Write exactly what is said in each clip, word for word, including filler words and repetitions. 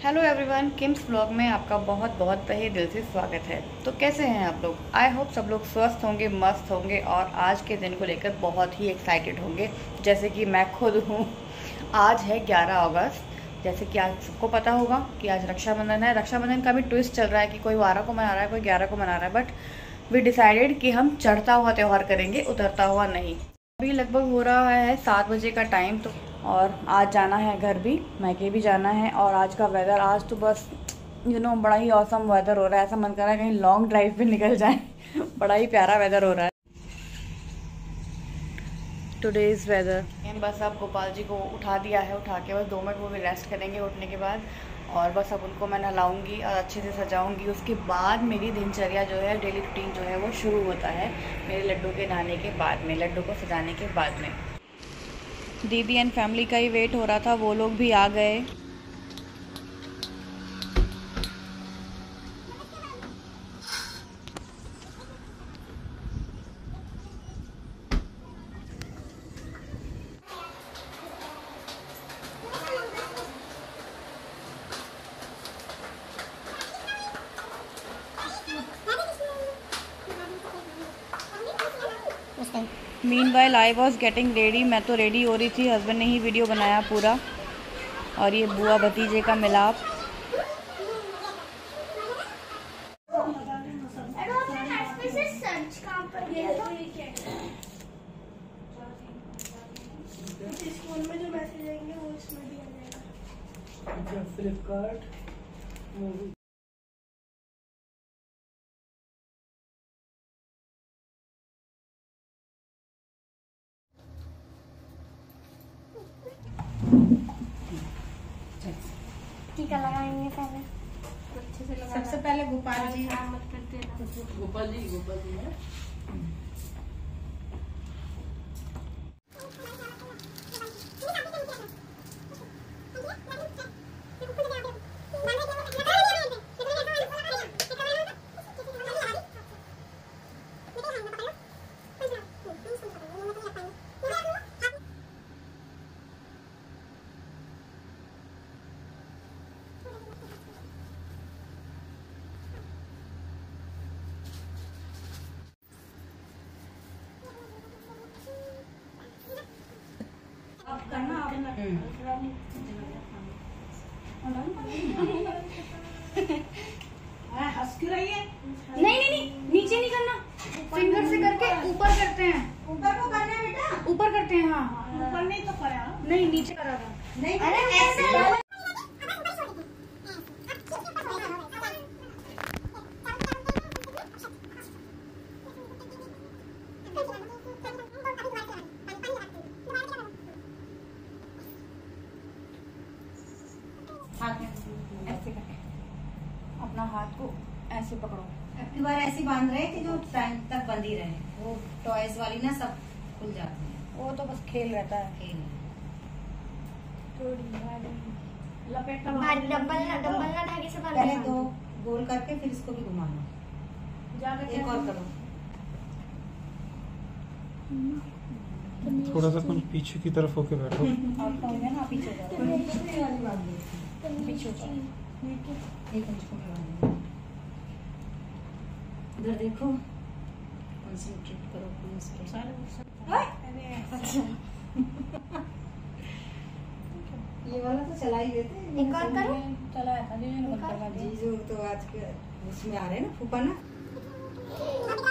Hello everyone, KIMS blog में आपका बहुत बहुत तहे दिल से स्वागत है। तो कैसे हैं आप लोग? आई होप सब लोग स्वस्थ होंगे, मस्त होंगे और आज के दिन को लेकर बहुत ही एक्साइटेड होंगे, जैसे कि मैं खुद हूँ। आज है ग्यारह अगस्त। जैसे कि आज सबको पता होगा कि आज रक्षाबंधन है। रक्षाबंधन का भी ट्विस्ट चल रहा है कि कोई बारह को मना रहा है, कोई ग्यारह को मना रहा है, बट वी डिसाइडेड कि हम चढ़ता हुआ त्यौहार करेंगे, उतरता हुआ नहीं। अभी लगभग हो रहा है सात बजे का टाइम। तो और आज जाना है घर भी, मैके भी जाना है। और आज का वेदर, आज तो बस यू नो बड़ा ही औसम वेदर हो रहा है। ऐसा मन कर रहा है कहीं लॉन्ग ड्राइव पे निकल जाए। बड़ा ही प्यारा वेदर हो रहा है टुडेज़ वेदर। बस अब गोपाल जी को उठा दिया है, उठा के बस दो मिनट वो भी रेस्ट करेंगे उठने के बाद। और बस अब उनको मैं नहलाऊंगी और अच्छे से सजाऊंगी। उसके बाद मेरी दिनचर्या जो है, डेली रूटीन जो है वो शुरू होता है मेरे लड्डू के नहाने के बाद में, लड्डू को सजाने के बाद में। दीदी एंड फैमिली का ही वेट हो रहा था, वो लोग भी आ गए। Meanwhile I was getting ready. मैं तो रेडी हो रही थी, हस्बैंड ने ही वीडियो बनाया पूरा। और ये बुआ भतीजे का मिलाप। फ्लिपकार्ट मूवी टीका लगाएंगे पहले। अच्छे से लगा। सबसे पहले गोपाल जी मत करते ना। गोपाल जी गोपाल जी है। करना हंस क्यों रही है? नहीं नहीं नहीं, नीचे नहीं करना, फिंगर से करके ऊपर करते हैं। ऊपर को करना है बेटा, ऊपर करते हैं। हाँ ऊपर नहीं तो करा, नहीं नीचे करा था। नहीं अरे ऐसे ऐसे करके अपना हाथ को ऐसे पकड़ो। अब की बार ऐसी बांध रहे कि जो टाइम तक बंधी रहे। वो टॉयज वाली ना सब खुल जाती है। वो तो बस खेल रहता है। खेल लपेटा डंबल ना डंबल ना धागे से बांध पहले दो गोल करके फिर इसको भी घुमाना। एक और करो। थोड़ा सा तुम पीछे की तरफ होके बैठो। आपका हो गया ना, पीछे जाओ, पीछे जाओ। एक इंच को लगाना। इधर देखो, कंसंट्रेट करो प्लीज। ये वाला तो चला ही देते हैं। एक और करो। चला था जी, जीजू तो आज के उसमें आ रहे हैं ना, फूफा ना।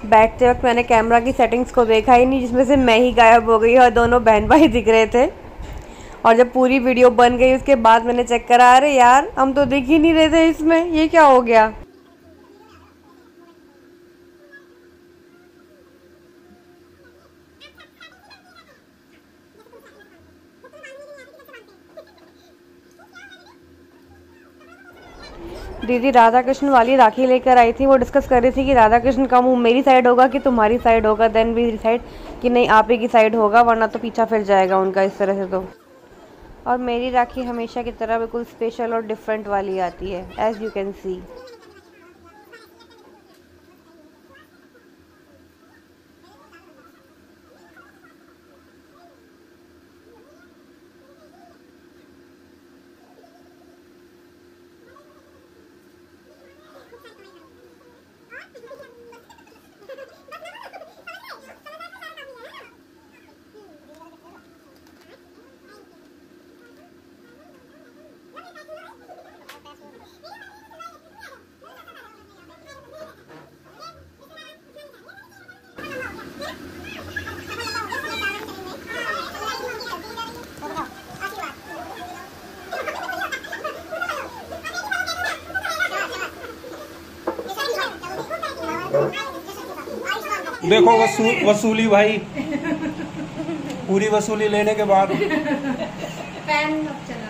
बैठते वक्त मैंने कैमरा की सेटिंग्स को देखा ही नहीं, जिसमें से मैं ही गायब हो गई और दोनों बहन भाई दिख रहे थे। और जब पूरी वीडियो बन गई उसके बाद मैंने चेक करा, अरे यार हम तो दिख ही नहीं रहे थे इसमें, ये क्या हो गया। दीदी राधा कृष्ण वाली राखी लेकर आई थी, वो डिस्कस कर रही थी कि राधा कृष्ण का मुंह मेरी साइड होगा कि तुम्हारी साइड होगा। देन वी डिसाइड कि नहीं आप ही की साइड होगा, वरना तो पीछा फिर जाएगा उनका इस तरह से। तो और मेरी राखी हमेशा की तरह बिल्कुल स्पेशल और डिफरेंट वाली आती है, एज यू कैन सी। देखो वसू, वसूली भाई, पूरी वसूली लेने के बाद पैन चला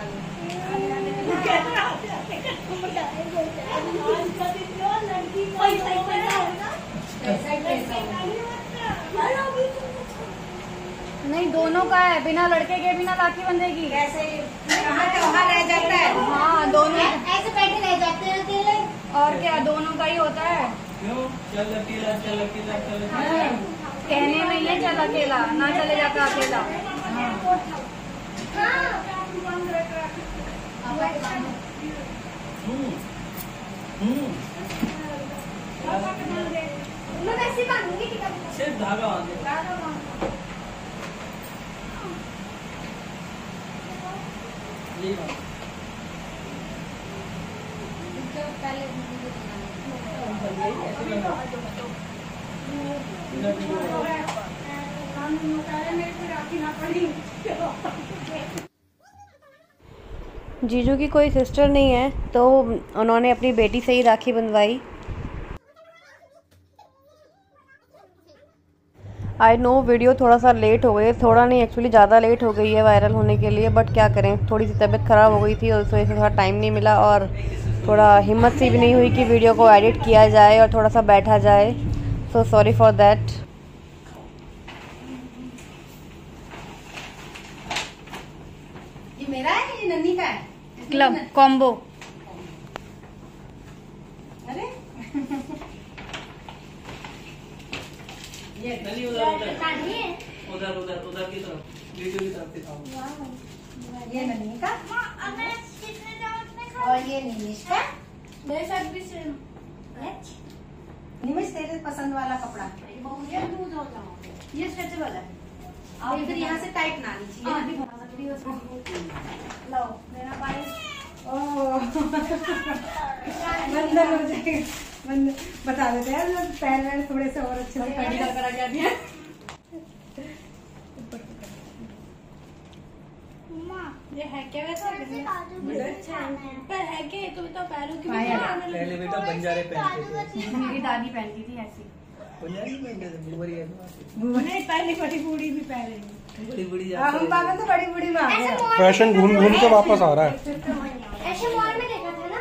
नहीं, दोनों का है, बिना लड़के के बिना राखी बंधेगी। कैसे त्योहार रह जाता है। हाँ दोनों ऐसे बैठे रह जाते हैं अकेले। और क्या, दोनों का ही होता है। क्यों? चल अकेला, चल अकेला, चल अकेला। कहने में ही है चल अकेला, ना चले जाता अकेला। मैं वैसे ही बांधूंगी, ठीक है? सिर्फ धागा बांधे। ये बात। जीजू की कोई सिस्टर नहीं है तो उन्होंने अपनी बेटी से ही राखी बंधवाई। आई नो वीडियो थोड़ा सा लेट हो गई, थोड़ा नहीं एक्चुअली ज़्यादा लेट हो गई है वायरल होने के लिए, बट क्या करें, थोड़ी सी तबीयत ख़राब हो गई थी और उस वजह से थोड़ा टाइम नहीं मिला और थोड़ा हिम्मत सी भी नहीं हुई कि वीडियो को एडिट किया जाए और थोड़ा सा बैठा जाए। So sorry for that. ये मेरा है, ये नन्ही का है। Club combo. अरे ये गली उधर उधर उधर उधर उधर की तरफ, वीडियो की तरफ दिखाओ। ये नन्ही का और ये निमिष का। मेरे साथ भी सेम। निमिष तेरे पसंद वाला कपड़ा, ये स्ट्रेचेबल है। और इधर यहाँ से टाइट ना नीचे, ये भी बना सकती हो उसमें। लो मेरा भाई। ओह बंधन हो जाएगा, बंधन बता देते हैं लोग, पैर वैर थोड़े से और अच्छे से मेडिकल करा के आती है। ये है क्या वैसा? पर है क्या, तुम तो पैरों की पहले बेटा बंजारे पहनते थे। मेरी दादी पहनती थी ऐसी। बंजारे पहनते थे, बुबरी है। नहीं, पहले बड़ी बूढ़ी भी पहले। बड़ी बड़ी हम पागल तो बड़ी बड़ी माँ है। फैशन घूम घूम के वापस आ रहा है। ऐसे मॉल में देखा था ना।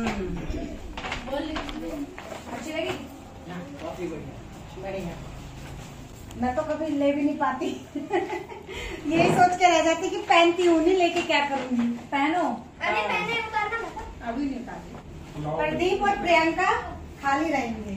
अच्छी लगी? काफी बढ़िया बढ़िया। मैं तो कभी ले भी नहीं पाती। यही सोच के रह जाती कि पहनती हूँ, नहीं लेके क्या करूंगी। पहनो। अरे पहले उतारना मत। अभी नहीं पाती। प्रदीप और प्रियंका खाली रहेंगे।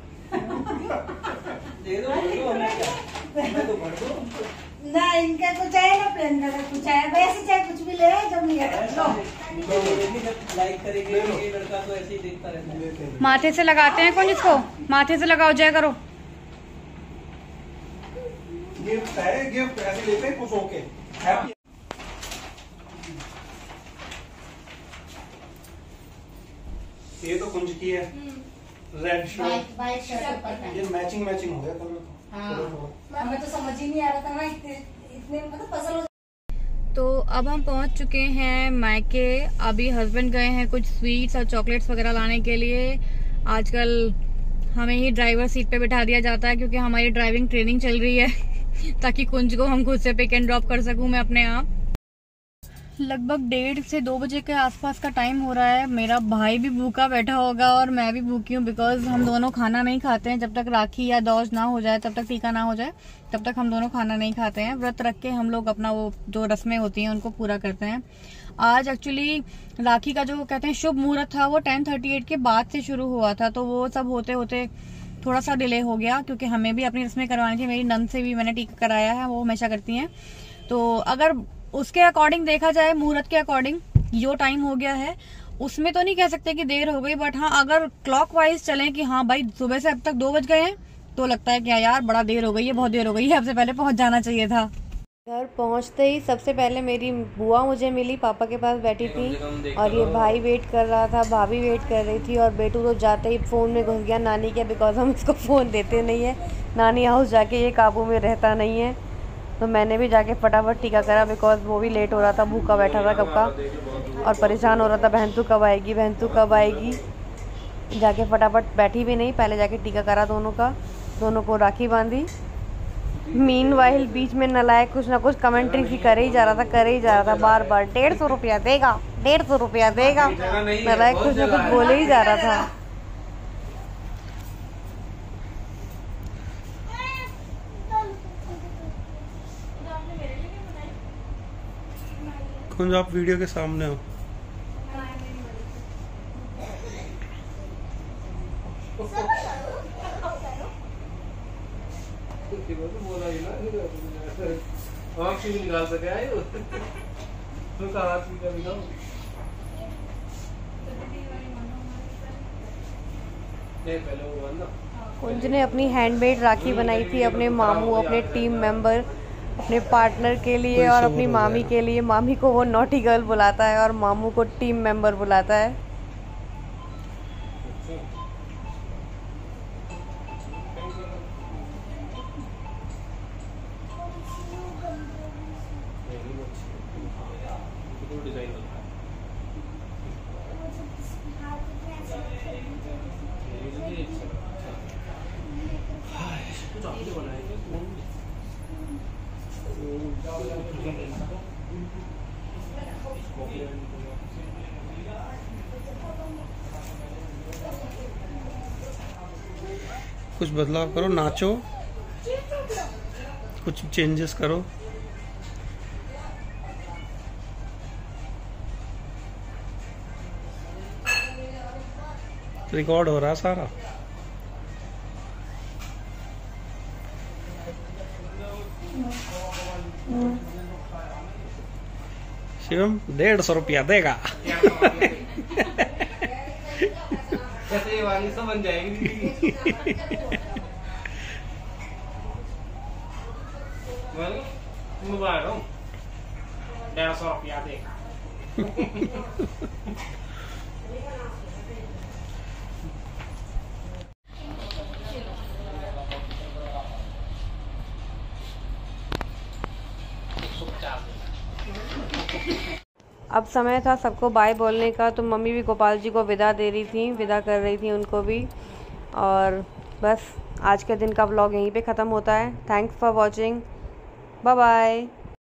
दे दो, दे दो, हमें क्या? हमें तो भर दो। ना इनका कुछ है ना प्रियंका का कुछ है, वैसे चाहे कुछ भी ले जब नहीं है। लाइक करेंगे ये लड़का तो ऐसे ही देखता रहता है। माथे से लगाते हैं कौन इसको? माथे से लगाओ, जय करो। गिफ्ट है, गिफ्ट ऐसे लेते हैं खुश होके। हैप्पी। ये तो कुंज की है, रेड शर्ट, वाइट शर्ट पर ये मैचिंग मैचिंग हो गया कलर। हाँ हमें तो समझ ही नहीं आ रहा था, मैं इतने इतने मतलब पसंद हो। तो अब हम पहुंच चुके हैं मायके। अभी हस्बैंड गए हैं कुछ स्वीट्स और चॉकलेट्स वगैरह लाने के लिए। आजकल हमें ही ड्राइवर सीट पे बिठा दिया जाता है क्योंकि हमारी ड्राइविंग ट्रेनिंग चल रही है ताकि कुंज को हम खुद से पिक एंड ड्रॉप कर सकूं मैं अपने आप। लगभग डेढ़ से दो बजे के आसपास का टाइम हो रहा है। मेरा भाई भी भूखा बैठा होगा और मैं भी भूखी हूँ, बिकॉज हम दोनों खाना नहीं खाते हैं जब तक राखी या दौज ना हो जाए, तब तक टीका ना हो जाए, तब तक हम दोनों खाना नहीं खाते हैं। व्रत रख के हम लोग अपना वो जो रस्में होती हैं उनको पूरा करते हैं। आज एक्चुअली राखी का जो कहते हैं शुभ मुहूर्त था वो टेन थर्टी एट के बाद से शुरू हुआ था, तो वो सब होते होते थोड़ा सा डिले हो गया क्योंकि हमें भी अपनी रस्में करवानी थी। मेरी नंद से भी मैंने टीका कराया है, वो हमेशा करती हैं। तो अगर उसके अकॉर्डिंग देखा जाए, मुहूर्त के अकॉर्डिंग जो टाइम हो गया है उसमें तो नहीं कह सकते कि देर हो गई, बट हाँ अगर क्लॉक वाइज चलें कि हाँ भाई सुबह से अब तक दो बज गए हैं तो लगता है कि यार बड़ा देर हो गई है, बहुत देर हो गई है, अब से पहले पहुंच जाना चाहिए था। घर पहुंचते ही सबसे पहले मेरी बुआ मुझे मिली, पापा के पास बैठी थी और ये भाई वेट कर रहा था, भाभी वेट कर रही थी और बेटू तो जाते ही फ़ोन में घुस गया नानी के, बिकॉज हम इसको फ़ोन देते नहीं है। नानी हाउस जाके ये काबू में रहता नहीं है, तो मैंने भी जाके फटाफट टीका करा बिकॉज वो भी लेट हो रहा था, भूखा बैठा था कब का और परेशान हो रहा था, बहन तू कब आएगी, बहन तू कब आएगी। जाके फटाफट बैठी भी नहीं, पहले जाके टीका करा दोनों का, दोनों को राखी बांधी। मीनवाइल बीच में नलायक कुछ ना कुछ कमेंट्री सी करे ही जा रहा था करे ही जा रहा था बार बार, डेढ़ सौ रुपया देगा, डेढ़ सौ रुपया देगा, नलायक कुछ ना कुछ बोले ही जा रहा था। कुंज आप वीडियो के सामने हो। निकाल सके आए कुंज ने अपनी हैंडमेड राखी बनाई थी अपने मामू, अपने टीम मेंबर, अपने पार्टनर के लिए और अपनी मामी के लिए। मामी को वो नॉटी गर्ल बुलाता है और मामू को टीम मेंबर बुलाता है। कुछ बदलाव करो, नाचो, कुछ चेंजेस करो। रिकॉर्ड हो रहा सारा। शिवम डेढ़ सौ रुपया देगा। कैसे वाली समझ जाएगी। मुबारक डेढ़ सौ रुपया देगा। अब समय था सबको बाय बोलने का, तो मम्मी भी गोपाल जी को विदा दे रही थी, विदा कर रही थी उनको भी। और बस आज के दिन का व्लॉग यहीं पे ख़त्म होता है। Thanks for watching, bye bye.